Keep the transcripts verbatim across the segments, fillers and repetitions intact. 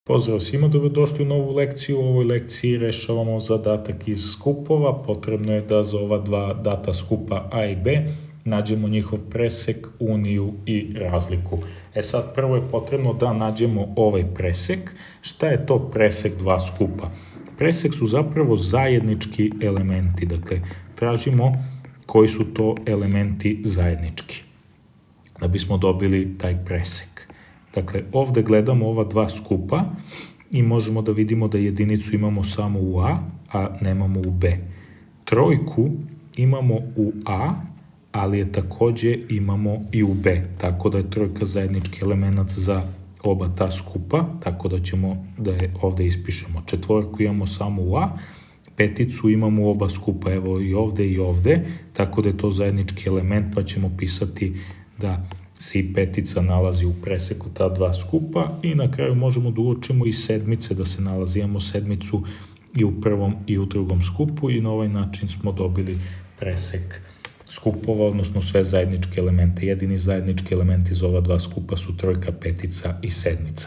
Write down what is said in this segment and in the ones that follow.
Pozdrav svima, dobrodošli u novu lekciju. U ovoj lekciji rešavamo zadatak iz skupova. Potrebno je da za ova dva data skupa A i B nađemo njihov presek, uniju i razliku. E sad, prvo je potrebno da nađemo ovaj presek. Šta je to presek dva skupa? Presek su zapravo zajednički elementi, dakle, tražimo koji su to elementi zajednički, da bismo dobili taj presek. Dakle, ovde gledamo ova dva skupa i možemo da vidimo da jedinicu imamo samo u A, a nemamo u B. Trojku imamo u A, ali je takođe imamo i u B, tako da je trojka zajednički element za oba ta skupa, tako da ćemo da je ovde ispišemo. Četvorku imamo samo u A, peticu imamo u oba skupa, evo i ovde i ovde, tako da je to zajednički element, pa ćemo pisati da se i petica nalazi u preseku ta dva skupa i na kraju možemo da uočimo i sedmice da se nalazi. Imamo sedmicu i u prvom i u drugom skupu i na ovaj način smo dobili presek skupova, odnosno sve zajedničke elemente. Jedini zajednički elementi za ova dva skupa su trojka, petica i sedmica.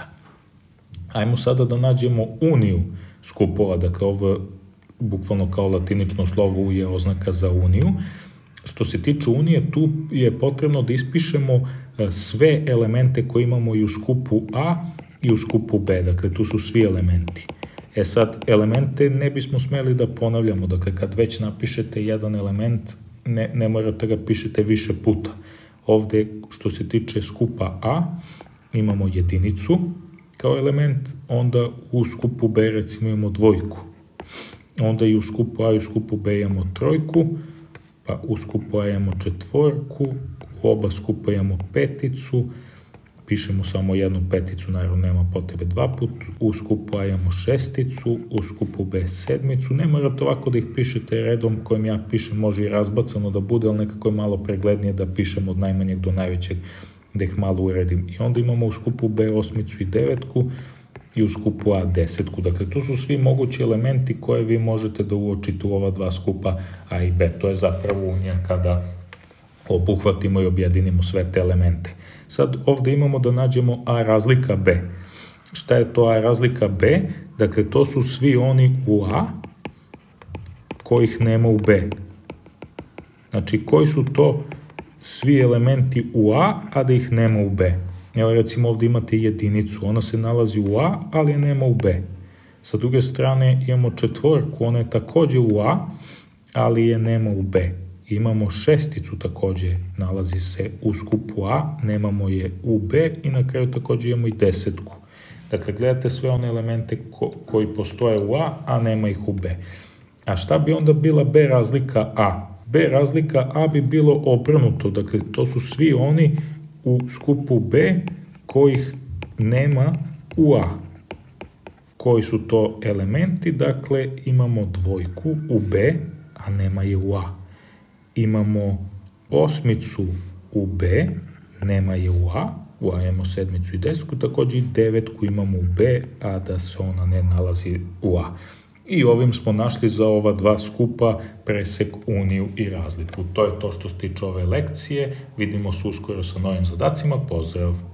Ajmo sada da nađemo uniju skupova, dakle ovo je bukvalno kao latinično slovo U je oznaka za uniju. Što se tiče unije, tu je potrebno da ispišemo sve elemente koje imamo i u skupu A i u skupu B, dakle tu su svi elementi. E sad, elemente ne bismo smeli da ponavljamo, dakle kad već napišete jedan element, ne, ne morate ga pišete više puta. Ovde, što se tiče skupa A, imamo jedinicu kao element, onda u skupu B recimo imamo dvojku, onda i u skupu A i u skupu B imamo trojku, pa u skupu A imamo četvorku, u oba skupa imamo peticu, pišemo samo jednu peticu, naravno nema potrebe dva put, u skupu A imamo šesticu, u skupu B sedmicu, ne morate ovako da ih pišete redom kojim ja pišem, može i razbacano da bude, ali nekako je malo preglednije da pišem od najmanjeg do najvećeg, da ih malo uredim. I onda imamo u skupu B osmicu i devetku, i u skupu A desetku. Dakle, tu su svi mogući elementi koje vi možete da uočite u ova dva skupa A i B. To je zapravo unija kada obuhvatimo i objedinimo sve te elemente. Sad ovde imamo da nađemo A razlika B. Šta je to A razlika B? Dakle, to su svi oni u A kojih nema u B. Znači, koji su to svi elementi u A, a da ih nema u B? Evo recimo ovde imate jedinicu, ona se nalazi u A, ali je nema u B. Sa druge strane imamo četvorku, ona je takođe u A, ali je nema u B. Imamo šesticu takođe, nalazi se u skupu A, nemamo je u B i na kraju takođe imamo i desetku. Dakle, gledate sve one elemente ko, koji postoje u A, a nema ih u B. A šta bi onda bila B razlika A? B razlika A bi bilo obrnuto, dakle to su svi oni u skupu B kojih nema u A. Koji su to elementi? Dakle, imamo dvojku u B, a nema je u A. Imamo osmicu u B, nema je u A, u A imamo sedmicu i desetku, takođe i devetku imamo u B, a da se ona ne nalazi u A. I ovim smo našli za ova dva skupa presek, uniju i razliku. To je to što se tiče ove lekcije. Vidimo se uskoro sa novim zadacima. Pozdrav!